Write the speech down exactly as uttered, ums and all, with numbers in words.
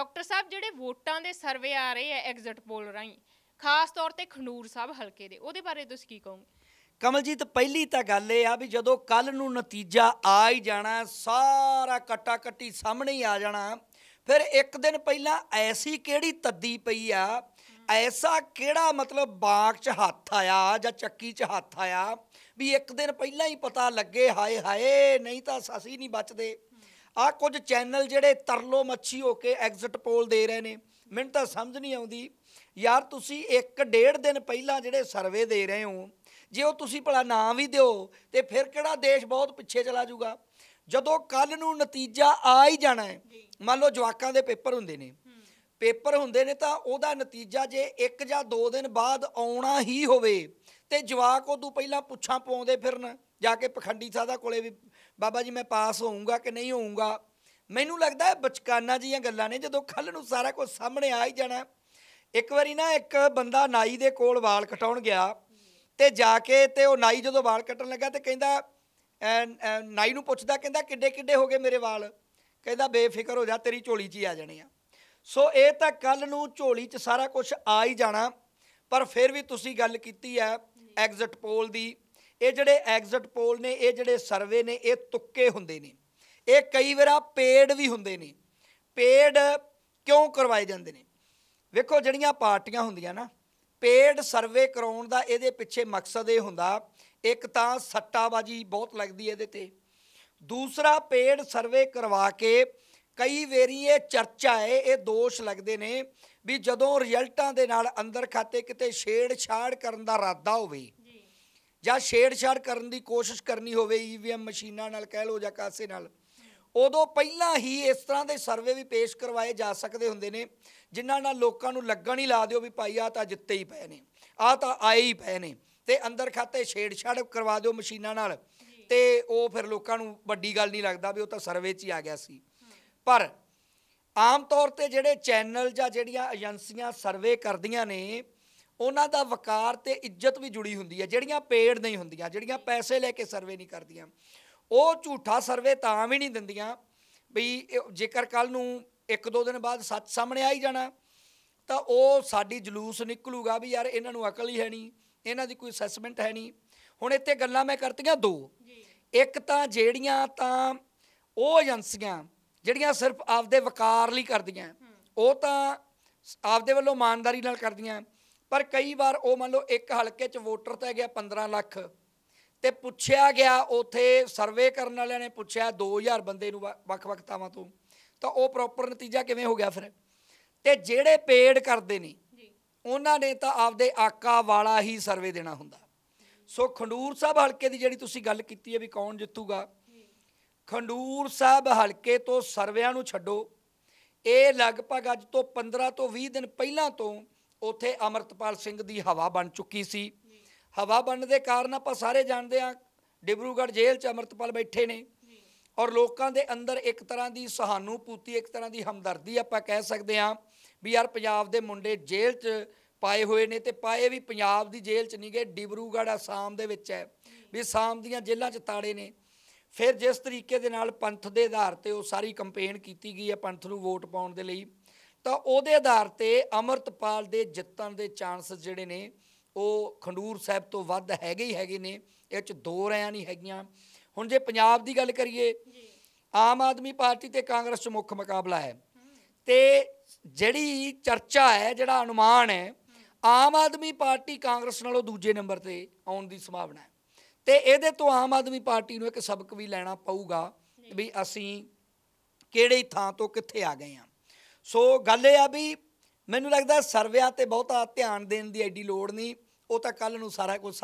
Doctor ਸਾਹਿਬ ਜਿਹੜੇ ਵੋਟਾਂ ਦੇ ਸਰਵੇ ਆ ਰਹੇ ਆ ਐਗਜ਼ਿਟ ਪੋਲ ਰਾਹੀਂ ਖਾਸ ਤੌਰ ਤੇ ਖੰਡੂਰ ਸਾਹਿਬ ਹਲਕੇ ਦੇ ਉਹਦੇ ਬਾਰੇ ਤੁਸੀਂ ਕੀ ਕਹੋਗੇ? ਕਮਲਜੀਤ, ਪਹਿਲੀ ਤਾਂ ਗੱਲ ਇਹ ਆ ਵੀ ਜਦੋਂ ਕੱਲ ਨੂੰ ਨਤੀਜਾ ਆ ਹੀ ਜਾਣਾ, ਸਾਰਾ ਕੱਟਾ ਕੱਟੀ ਸਾਹਮਣੇ ਹੀ ਆ ਜਾਣਾ, ਫਿਰ ਇੱਕ ਦਿਨ ਪਹਿਲਾਂ ਐਸੀ ਕਿਹੜੀ ਤੱਦੀ ਪਈ ਆ, ਐਸਾ ਕਿਹੜਾ ਮਤਲਬ ਬਾਗ 'ਚ ਹੱਥ ਆਇਆ ਜਾਂ ਚੱਕੀ 'ਚ ਹੱਥ ਆਇਆ ਵੀ ਇੱਕ ਦਿਨ ਪਹਿਲਾਂ ਹੀ ਪਤਾ ਲੱਗੇ ਹਾਏ ਹਾਏ ਨਹੀਂ ਤਾਂ ਅਸੀਂ ਨਹੀਂ ਬਚਦੇ। ਆਹ ਕੁਝ ਚੈਨਲ ਜਿਹੜੇ ਤਰਲੋ ਮੱਛੀ ਹੋ ਕੇ ਐਗਜ਼ਿਟ ਪੋਲ ਦੇ ਰਹੇ ਨੇ, ਮੈਨੂੰ ਤਾਂ ਸਮਝ ਨਹੀਂ ਆਉਂਦੀ ਯਾਰ, ਤੁਸੀਂ ਇੱਕ ਡੇਢ ਦਿਨ ਪਹਿਲਾਂ ਜਿਹੜੇ ਸਰਵੇ ਦੇ ਰਹੇ ਹੋ, ਜੇ ਉਹ ਤੁਸੀਂ ਭਲਾ ਨਾ ਵੀ ਦਿਓ ਤੇ ਫਿਰ ਕਿਹੜਾ ਦੇਸ਼ ਬਹੁਤ ਪਿੱਛੇ ਚਲਾ ਜਾਊਗਾ। ਜਦੋਂ ਕੱਲ ਨੂੰ ਨਤੀਜਾ ਆ ਹੀ ਜਾਣਾ ਹੈ, ਮੰਨ ਲਓ ਜਵਾਕਾਂ ਦੇ ਪੇਪਰ ਹੁੰਦੇ ਨੇ ਪੇਪਰ ਹੁੰਦੇ ਨੇ ਤਾਂ ਉਹਦਾ ਨਤੀਜਾ ਜੇ ਇੱਕ ਜਾਂ ਦੋ ਦਿਨ ਬਾਅਦ ਆਉਣਾ ਹੀ ਹੋਵੇ ਤੇ ਜਵਾਕ ਉਦੋਂ ਪਹਿਲਾਂ ਪੁੱਛਾਂ ਪਾਉਂਦੇ ਫਿਰਨ ਜਾ ਕੇ ਪਖੰਡੀ ਸਾਦਾ ਕੋਲੇ ਵੀ ਬਾਬਾ ਜੀ ਮੈਂ ਪਾਸ ਹੋਊਂਗਾ ਕਿ ਨਹੀਂ ਹੋਊਂਗਾ। ਮੈਨੂੰ ਲੱਗਦਾ ਹੈ ਬਚਕਾਨਾ ਜੀਆਂ ਗੱਲਾਂ ਨੇ, ਜਦੋਂ ਕੱਲ੍ਹ ਨੂੰ ਸਾਰਾ ਕੁਝ ਸਾਹਮਣੇ ਆ ਹੀ ਜਾਣਾ। ਇੱਕ ਵਾਰੀ ਨਾ ਇੱਕ ਬੰਦਾ ਨਾਈ ਦੇ ਕੋਲ ਵਾਲ ਕਟਾਉਣ ਗਿਆ ਤੇ ਜਾ ਕੇ ਤੇ ਉਹ ਨਾਈ ਜਦੋਂ ਵਾਲ ਕੱਟਣ ਲੱਗਾ ਤੇ ਕਹਿੰਦਾ ਨਾਈ ਨੂੰ ਪੁੱਛਦਾ, ਕਹਿੰਦਾ ਕਿੱਡੇ ਕਿੱਡੇ ਹੋ ਗਏ ਮੇਰੇ ਵਾਲ? ਕਹਿੰਦਾ ਬੇਫਿਕਰ ਹੋ ਜਾ, ਤੇਰੀ ਝੋਲੀ 'ਚ ਹੀ ਆ ਜਾਣੇ ਆ। ਸੋ ਇਹ ਤਾਂ ਕੱਲ੍ਹ ਨੂੰ ਝੋਲੀ 'ਚ ਸਾਰਾ ਕੁਛ ਆ ਹੀ ਜਾਣਾ। ਪਰ ਫਿਰ ਵੀ ਤੁਸੀਂ ਗੱਲ ਕੀਤੀ ਹੈ ਐਗਜ਼ਿਟ ਪੋਲ ਦੀ, ਇਹ ਜਿਹੜੇ ਐਗਜ਼ਿਟ ਪੋਲ ਨੇ, ਇਹ ਜਿਹੜੇ ਸਰਵੇ ਨੇ, ਇਹ ਤੁੱਕੇ ਹੁੰਦੇ ਨੇ, ਇਹ ਕਈ ਵਾਰ ਪੇਡ ਵੀ ਹੁੰਦੇ ਨੇ। ਪੇਡ ਕਿਉਂ ਕਰਵਾਏ ਜਾਂਦੇ ਨੇ? ਵੇਖੋ ਜਿਹੜੀਆਂ ਪਾਰਟੀਆਂ ਹੁੰਦੀਆਂ ਨਾ, ਪੇਡ ਸਰਵੇ ਕਰਾਉਣ ਦਾ ਇਹਦੇ ਪਿੱਛੇ ਮਕਸਦ ਇਹ ਹੁੰਦਾ, ਇੱਕ ਤਾਂ ਸੱਟਾਬਾਜੀ ਬਹੁਤ ਲੱਗਦੀ ਇਹਦੇ 'ਤੇ, ਦੂਸਰਾ ਪੇਡ ਸਰਵੇ ਕਰਵਾ ਕੇ ਕਈ ਵਾਰੀ ਇਹ ਚਰਚਾ ਹੈ, ਇਹ ਦੋਸ਼ ਲੱਗਦੇ ਨੇ ਵੀ ਜਦੋਂ ਰਿਜ਼ਲਟਾਂ ਦੇ ਨਾਲ ਅੰਦਰ ਖਾਤੇ ਕਿਤੇ ਛੇੜਛਾੜ ਕਰਨ ਦਾ ਇਰਾਦਾ ਹੋਵੇ ਜਾਂ ਛੇੜਛਾੜ ਕਰਨ ਦੀ ਕੋਸ਼ਿਸ਼ ਕਰਨੀ ਹੋਵੇ ਈ ਵੀ ਐਮ ਮਸ਼ੀਨਾਂ ਨਾਲ ਕਹਿ ਲਓ ਜਾਂ ਕਾਸੇ ਨਾਲ, ਉਦੋਂ ਪਹਿਲਾਂ ਹੀ ਇਸ ਤਰ੍ਹਾਂ ਦੇ ਸਰਵੇ ਵੀ ਪੇਸ਼ ਕਰਵਾਏ ਜਾ ਸਕਦੇ ਹੁੰਦੇ ਨੇ ਜਿਨ੍ਹਾਂ ਨਾਲ ਲੋਕਾਂ ਨੂੰ ਲੱਗਣ ਹੀ ਲਾ ਦਿਓ ਵੀ ਭਾਈ ਆਹ ਤਾਂ ਜਿੱਤੇ ਹੀ ਪਏ ਨੇ, ਆਹ ਤਾਂ ਆਏ ਹੀ ਪਏ ਨੇ, ਤੇ ਅੰਦਰ ਖਾਤੇ ਛੇੜਛਾੜ ਕਰਵਾ ਦਿਓ ਮਸ਼ੀਨਾਂ ਨਾਲ, ਤੇ ਉਹ ਫਿਰ ਲੋਕਾਂ ਨੂੰ ਵੱਡੀ ਗੱਲ ਨਹੀਂ ਲੱਗਦਾ ਵੀ ਉਹ ਤਾਂ ਸਰਵੇ 'ਚ ਹੀ ਆ ਗਿਆ ਸੀ। ਪਰ ਆਮ ਤੌਰ 'ਤੇ ਜਿਹੜੇ ਚੈਨਲ ਜਾਂ ਜਿਹੜੀਆਂ ਏਜੰਸੀਆਂ ਸਰਵੇ ਕਰਦੀਆਂ ਨੇ ਉਹਨਾਂ ਦਾ ਵਕਾਰ ਤੇ ਇੱਜ਼ਤ ਵੀ ਜੁੜੀ ਹੁੰਦੀ ਹੈ, ਜਿਹੜੀਆਂ ਪੇਡ ਨਹੀਂ ਹੁੰਦੀਆਂ, ਜਿਹੜੀਆਂ ਪੈਸੇ ਲੈ ਕੇ ਸਰਵੇ ਨਹੀਂ ਕਰਦੀਆਂ, ਉਹ ਝੂਠਾ ਸਰਵੇ ਤਾਂ ਵੀ ਨਹੀਂ ਦਿੰਦੀਆਂ ਵੀ ਜੇਕਰ ਕੱਲ੍ਹ ਨੂੰ ਇੱਕ ਦੋ ਦਿਨ ਬਾਅਦ ਸੱਚ ਸਾਹਮਣੇ ਆ ਹੀ ਜਾਣਾ ਤਾਂ ਉਹ ਸਾਡੀ ਜਲੂਸ ਨਿਕਲੂਗਾ ਵੀ ਯਾਰ ਇਹਨਾਂ ਨੂੰ ਅਕਲ ਹੀ ਹੈ ਨਹੀਂ, ਇਹਨਾਂ ਦੀ ਕੋਈ ਅਸੈਸਮੈਂਟ ਹੈ ਨਹੀਂ। ਹੁਣ ਇੱਥੇ ਗੱਲਾਂ ਮੈਂ ਕਰਤੀਆਂ ਦੋ, ਇੱਕ ਤਾਂ ਜਿਹੜੀਆਂ ਤਾਂ ਉਹ ਏਜੰਸੀਆਂ ਜਿਹੜੀਆਂ ਸਿਰਫ ਆਪਦੇ ਵਕਾਰ ਲਈ ਕਰਦੀਆਂ, ਉਹ ਤਾਂ ਆਪਦੇ ਵੱਲੋਂ ਇਮਾਨਦਾਰੀ ਨਾਲ ਕਰਦੀਆਂ, ਪਰ ਕਈ ਵਾਰ ਉਹ ਮੰਨ ਲਓ ਇੱਕ ਹਲਕੇ 'ਚ ਵੋਟਰ ਤਾਂ ਗਿਆ ਪੰਦਰਾਂ ਲੱਖ ਤੇ ਪੁੱਛਿਆ ਗਿਆ, ਉੱਥੇ ਸਰਵੇ ਕਰਨ ਵਾਲਿਆਂ ਨੇ ਪੁੱਛਿਆ ਦੋ ਹਜ਼ਾਰ ਬੰਦੇ ਨੂੰ ਵੱਖ ਵੱਖ ਥਾਵਾਂ ਤੋਂ, ਤਾਂ ਉਹ ਪ੍ਰੋਪਰ ਨਤੀਜਾ ਕਿਵੇਂ ਹੋ ਗਿਆ ਫਿਰ? ਤੇ ਜਿਹੜੇ ਪੇਡ ਕਰਦੇ ਨੇ ਉਹਨਾਂ ਨੇ ਤਾਂ ਆਪਦੇ ਆਕਾ ਵਾਲਾ ਹੀ ਸਰਵੇ ਦੇਣਾ ਹੁੰਦਾ। ਸੋ ਖੰਡੂਰ ਸਾਹਿਬ ਹਲਕੇ ਦੀ ਜਿਹੜੀ ਤੁਸੀਂ ਗੱਲ ਕੀਤੀ ਹੈ ਵੀ ਕੌਣ ਜਿੱਤੂਗਾ, ਖੰਡੂਰ ਸਾਹਿਬ ਹਲਕੇ ਤੋਂ ਸਰਵਿਆਂ ਨੂੰ ਛੱਡੋ, ਇਹ ਲਗਭਗ ਅੱਜ ਤੋਂ ਪੰਦਰਾਂ ਤੋਂ ਵੀਹ ਦਿਨ ਪਹਿਲਾਂ ਤੋਂ ਉੱਥੇ ਅਮਰਤਪਾਲ ਸਿੰਘ ਦੀ ਹਵਾ ਬਣ ਚੁੱਕੀ ਸੀ। ਹਵਾ ਬਣਨ ਦੇ ਕਾਰਨ ਆਪਾਂ ਸਾਰੇ ਜਾਣਦੇ ਹਾਂ ਡਿਬਰੂਗੜ੍ਹ ਜੇਲ੍ਹ 'ਚ ਅਮਰਤਪਾਲ ਬੈਠੇ ਨੇ ਔਰ ਲੋਕਾਂ ਦੇ ਅੰਦਰ ਇੱਕ ਤਰ੍ਹਾਂ ਦੀ ਸਹਾਨੂਭੂਤੀ, ਇੱਕ ਤਰ੍ਹਾਂ ਦੀ ਹਮਦਰਦੀ ਆਪਾਂ ਕਹਿ ਸਕਦੇ ਹਾਂ ਵੀ ਯਾਰ ਪੰਜਾਬ ਦੇ ਮੁੰਡੇ ਜੇਲ੍ਹ 'ਚ ਪਾਏ ਹੋਏ ਨੇ, ਤੇ ਪਾਏ ਵੀ ਪੰਜਾਬ ਦੀ ਜੇਲ੍ਹ 'ਚ ਨਹੀਂ ਗਏ, ਡਿਬਰੂਗੜ੍ਹ ਅਸਾਮ ਦੇ ਵਿੱਚ ਹੈ ਵੀ ਅਸਾਮ ਦੀਆਂ ਜੇਲ੍ਹਾਂ 'ਚ ਤਾੜੇ ਨੇ। ਫਿਰ ਜਿਸ ਤਰੀਕੇ ਦੇ ਨਾਲ ਪੰਥ ਦੇ ਆਧਾਰ 'ਤੇ ਉਹ ਸਾਰੀ ਕੰਪੇਨ ਕੀਤੀ ਗਈ ਹੈ ਪੰਥ ਨੂੰ ਵੋਟ ਪਾਉਣ ਦੇ ਲਈ, ਤਾਂ ਉਹਦੇ ਆਧਾਰ 'ਤੇ ਅਮਰਤਪਾਲ ਦੇ ਜਿੱਤਣ ਦੇ ਚਾਂਸਸ ਜਿਹੜੇ ਨੇ ਉਹ ਖੰਡੂਰ ਸਾਹਿਬ ਤੋਂ ਵੱਧ ਹੈਗੇ ਹੀ ਹੈਗੇ ਨੇ, ਇਹ 'ਚ ਦੋ ਰਾਇਆਂ ਨਹੀਂ ਹੈਗੀਆਂ। ਹੁਣ ਜੇ ਪੰਜਾਬ ਦੀ ਗੱਲ ਕਰੀਏ, ਆਮ ਆਦਮੀ ਪਾਰਟੀ ਤੇ ਕਾਂਗਰਸ 'ਚ ਮੁੱਖ ਮੁਕਾਬਲਾ ਹੈ, ਤੇ ਜਿਹੜੀ ਚਰਚਾ ਹੈ, ਜਿਹੜਾ ਅਨੁਮਾਨ ਹੈ, ਆਮ ਆਦਮੀ ਪਾਰਟੀ ਕਾਂਗਰਸ ਨਾਲੋਂ ਦੂਜੇ ਨੰਬਰ 'ਤੇ ਆਉਣ ਦੀ ਸੰਭਾਵਨਾ ਹੈ, ਤੇ ਇਹਦੇ ਤੋਂ ਆਮ ਆਦਮੀ ਪਾਰਟੀ ਨੂੰ ਇੱਕ ਸਬਕ ਵੀ ਲੈਣਾ ਪਊਗਾ ਵੀ ਅਸੀਂ ਕਿਹੜੀ ਥਾਂ ਤੋਂ ਕਿੱਥੇ ਆ ਗਏ ਹਾਂ। ਸੋ ਗੱਲ ਇਹ ਆ ਵੀ ਮੈਨੂੰ ਲੱਗਦਾ ਸਰਵਿਆਂ 'ਤੇ ਬਹੁਤਾ ਧਿਆਨ ਦੇਣ ਦੀ ਐਡੀ ਲੋੜ ਨਹੀਂ, ਉਹ ਤਾਂ ਕੱਲ੍ਹ ਨੂੰ ਸਾਰਾ ਕੁਝ